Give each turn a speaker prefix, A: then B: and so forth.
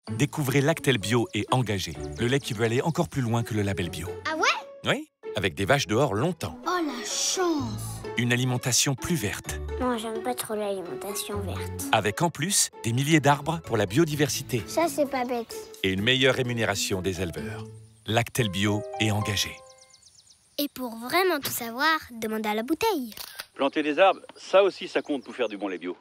A: Découvrez Lactel Bio et Engagé, le lait qui veut aller encore plus loin que le label bio.
B: Ah ouais?
A: Oui, avec des vaches dehors longtemps.
B: Oh la chance!
A: Une alimentation plus verte.
C: Non, j'aime pas trop l'alimentation verte.
A: Avec en plus des milliers d'arbres pour la biodiversité.
C: Ça, c'est pas bête.
A: Et une meilleure rémunération des éleveurs. Lactel Bio et Engagé.
B: Et pour vraiment tout savoir, demandez à la bouteille.
D: Planter des arbres, ça aussi, ça compte pour faire du bon lait bio.